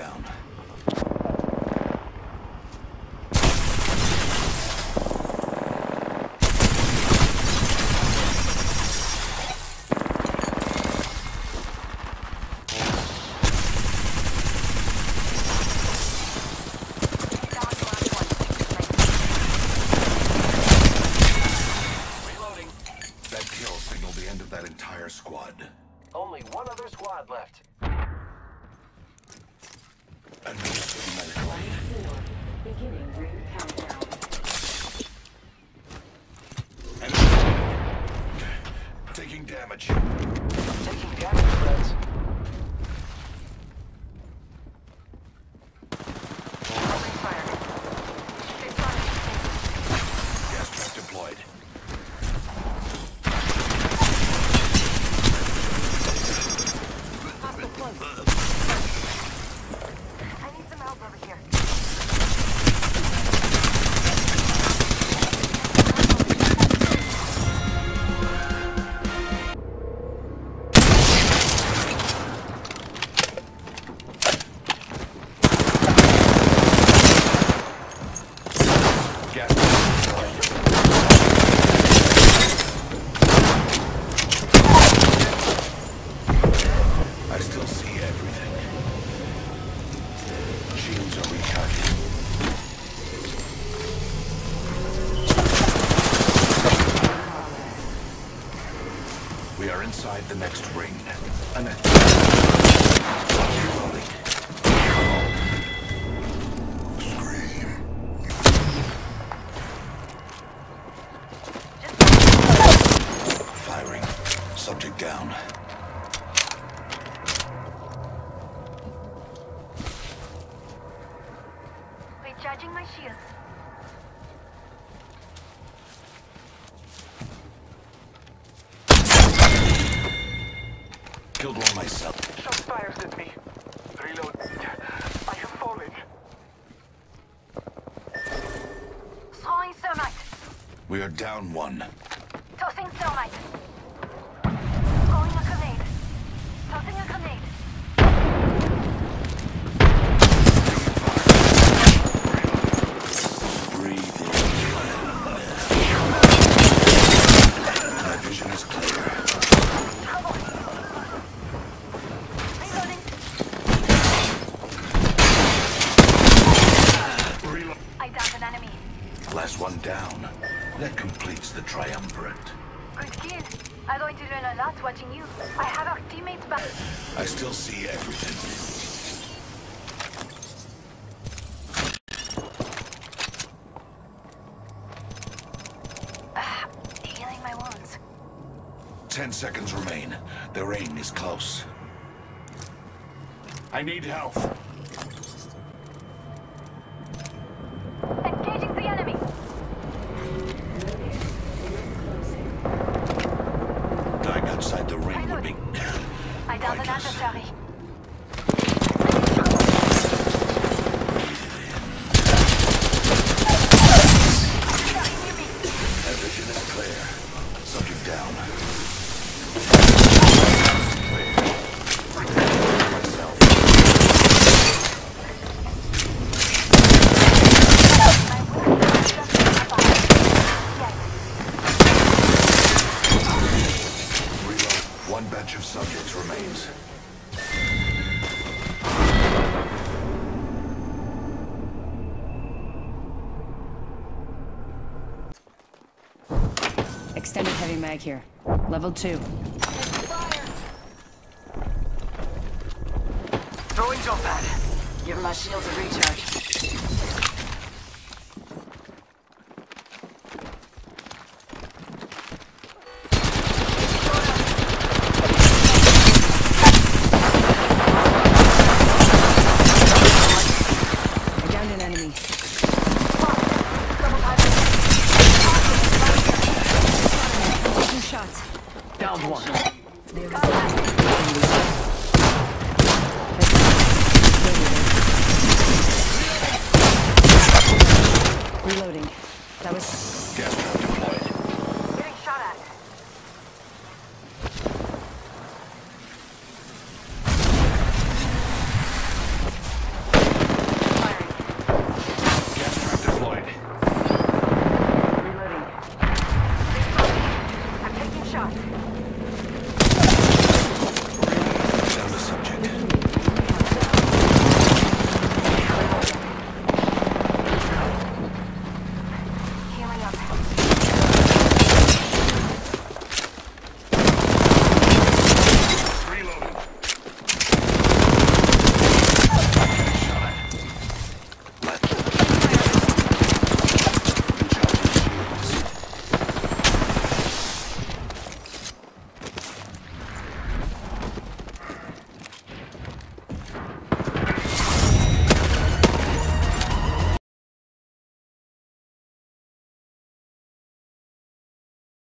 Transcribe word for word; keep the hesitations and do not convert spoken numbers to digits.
down. Reloading. That kill signaled the end of that entire squad. Only one other squad left. Administering medical aid. Beginning ring countdown. And taking damage. Taking damage, friends. Opening fire. Gas trap deployed. Hostile close. I need some help over here. Gas trap deployed. I still see everything. Shields are recharging. We are inside the next ring. An Reloading. Scream. Firing. Subject down. Recharging my shields. Killed one myself. Shots fires at me. Reload. I have fallen. Throwing thermite. We are down one. Tossing thermite. Throwing a grenade. Tossing a grenade. Breathe in. My vision is clear. Reloading. Reload. I downed an enemy. Last one down. That completes the triumvirate. Good kill. I'm going to learn a lot watching you. I have our teammates back. I still see everything. Ah, healing my wounds. Ten seconds remain. The ring is close. I need help. Engaging the enemy. Dying outside the ring would be... I downed an pointless. adversary. My vision is clear. Subject down. Clear. Myself. Reload. One batch of subjects remains. Extended heavy mag here. Level two. Throwing jump pad. Give my shields a recharge. I downed an enemy. Two shots. Down one. Contact.